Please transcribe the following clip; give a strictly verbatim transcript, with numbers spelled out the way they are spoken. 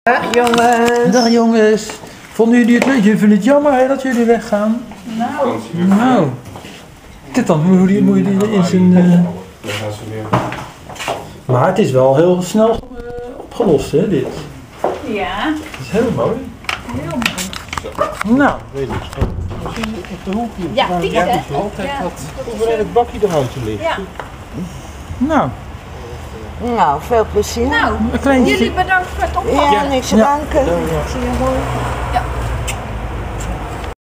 Dag jongens. Dag jongens. Vonden jullie het leuk? Jullie vinden het jammer hè, dat jullie weggaan? Nou. Nou. Kijk dan hoe die, hoe die in zijn... Uh... Maar het is wel heel snel uh, opgelost hè, dit. Ja. Het is heel mooi. Heel mooi. Nou. Op de hoek hier. Ja, die hè? Altijd dat onbereid bakje eruit te liggen. Ja. Nou. Nou, veel plezier. Nou, een kleintje. jullie bedankt voor het oppakken. Ja, niks te danken. Ja. Zie je mooi.